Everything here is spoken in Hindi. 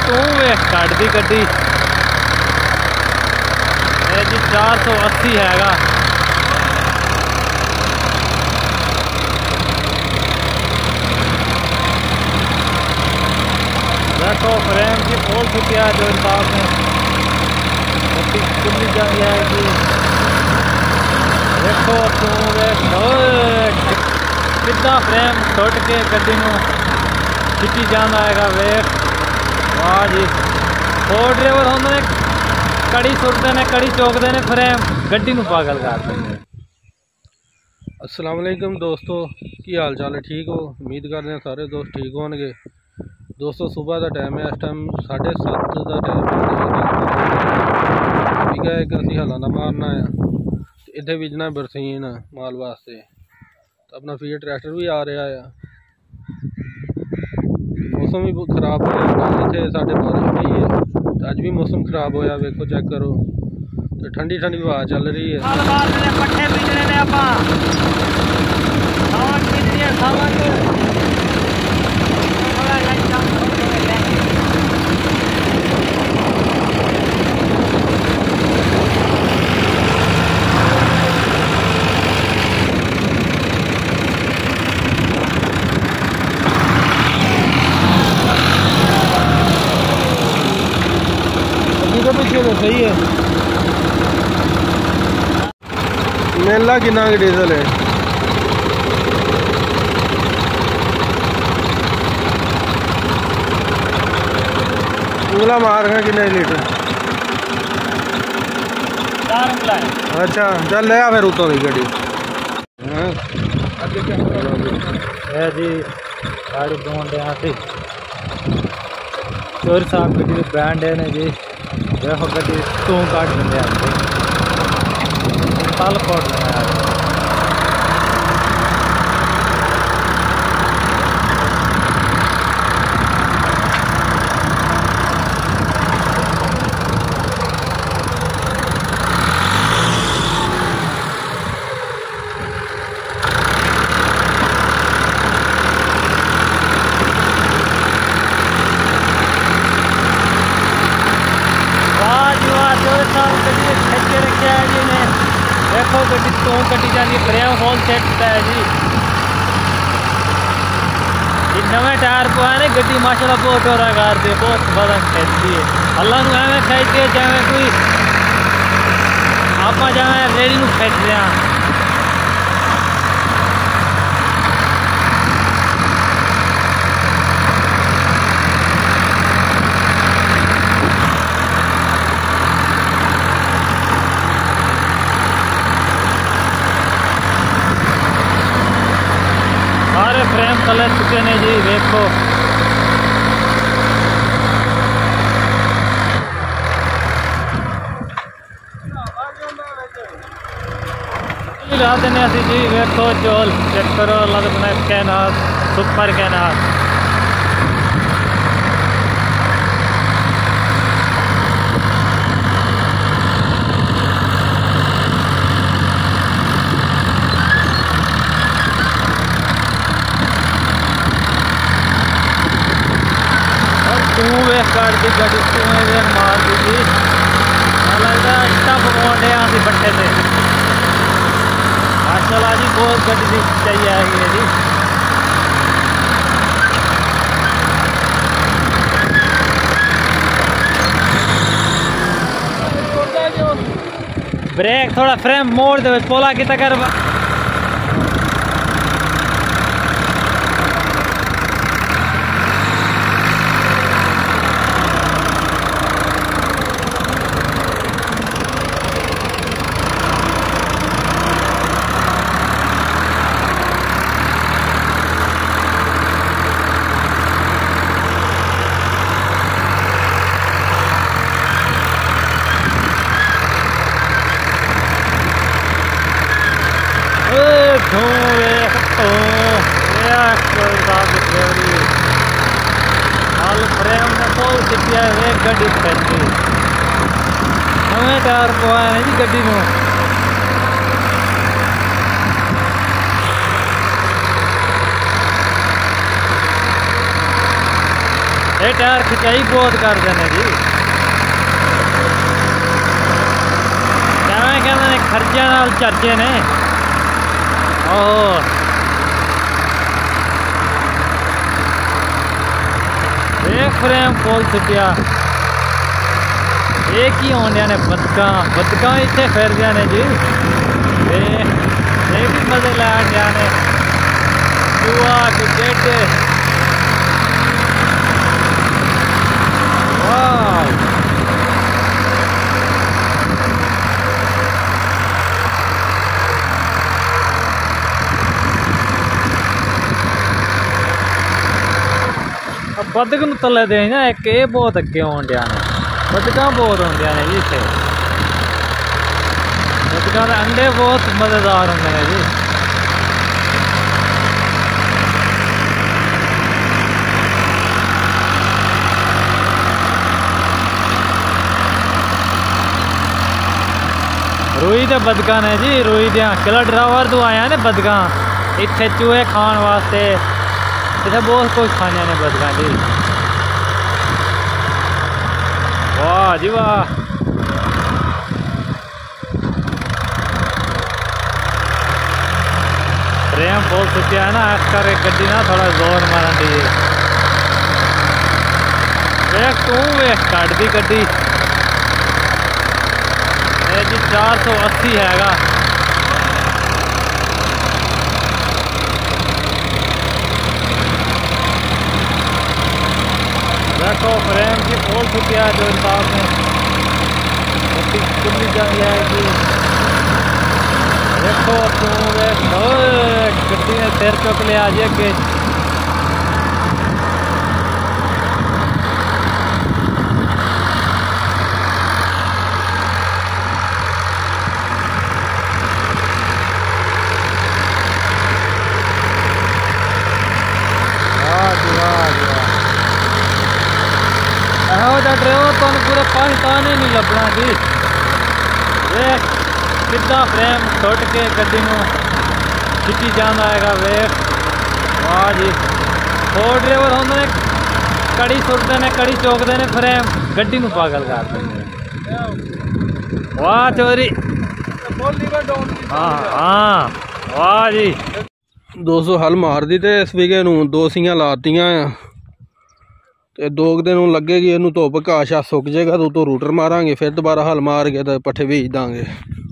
तू वे कट दी गड्डी जी 480 हैगा। देखो फ्रेम की खोल चुकी है जो हिसाब में गड्डी खुली जा जाएगी। देखो तू कितना फ्रेम टुट के गड्डी में खिंची जाना है। वेख वाह जी, फोर ड्राइवर होंगे कड़ी सुटते ने कड़ी चौकते ने फ्रेम गड्डी में पागल करते हैं। अस्सलाम वालेकुम दोस्तों, की हाल चाल है? ठीक हो? उम्मीद कर रहे हैं सारे दोस्त ठीक होंगे। दोस्तों सुबह का टाइम है, इस टाइम 7:30 का टाइम है। ठीक है, एक असी हलाना मारना है, इतने बिजना बरसीन माल वास्ते। तो अपना फीड ट्रैक्टर भी आ रहा है। मौसम भी खराब हो इतने साढ़े बारिश पई है, तो अज भी मौसम खराब होया। वेखो चेक करो, तो ठंडी ठंडी हवा चल रही है। पीछे तो सही है। मेला कितना डीजल है? उंगला मार है कितने लीटर? 4 उंगला है। अच्छा चल ले आ फिर उतो की गड्डी जी गाड़ी धोन दे सी चोरी साहब गड्डी बैंड है ने जी। देखो गड्डी तू काट देंगे तल फोट लगाया। देखो गड्डी तो कटी जाती फ्रेम होल सेट है जी। नवे टायर को है ना गड्डी माशाल्लाह बहुत हो रहा है, बहुत बड़ा खेलती है। अल्लाह ने एवं खेचती है चाहे कोई आप जाए रेडी में खेच रहे हैं। सारे फ्रेम कलर चुके ने जी। देखो देने जी। देखो चोल चेक करो, लगना कैनार सुपर कैनार। काट दी गड्डी तुम्हें मार दी जी। लगता है टप पौंडे आती भट्टे से माशाल्लाह जी। बहुत गड्डी चाहिए है जी। ब्रेक थोड़ा फ्रेम मोड़ दे पोला की तक फ्रेम ने खोल चुकी है गड्डी फैक्ट्री नवे टायर पवाए जी गड्डी में। ये टायर खिंचाई बहुत करते हैं जी। कहते हैं खर्चे नाल चर्चे ने। एक फ्रेम खोल चुकिया। ये की होंदिया ने बदका इतने फिर ने जी। ये भी मजे ला ने चूहा कि डेटे। वाह बदक नूं तले दे ना एक ये बहुत अगे आउंदिया ने। बदकां बहुत होंदिया ने जी इत्थे। बदकां दे अंडे बहुत मज़ेदार होंदे ने जी। रूई दे बदकां ने जी। रूई दियां किला ड्राइवर तो आया ने बदकां इत्थे चूहे खाण वास्ते। इतने बहुत कुछ खाने ने बदकां जी। वाह जी वाह। फ्रेम बोल चुके है ना, इस कर गड्डी ना थोड़ा जोर मारन दी। वेख तू वेख कट दी गड्डी जी 480 हैगा। देखो फ्रेम की खोल चुकी है जो हिसाब में कितनी जंग जाएगी। देखो तू गड्डी ने सिर चुक लिया आज अगे। ड्राइवर तो पूरे पाकिस्तान ही नहीं लभना जी। वेख सीधा फ्रेम टुट के गड्डी नूं खिंची जांदा हैगा। वेख वाह जी। होर ड्राइवर होंदे ने कड़ी सुटदे ने कड़ी चोकदे ने फ्रेम गड्डी नूं पागल कर दिंदे। वाह चोरी। हाँ वाह जी। 200 हल मार दी ते इस बीघे नूं 2 सीआं लातियां ते 2 दिन लगेगी। इनू धुप घाह शा सुक जाएगा तो रूटर मारांगे फिर दोबारा हल मार के तो पट्ठे बीज देंगे।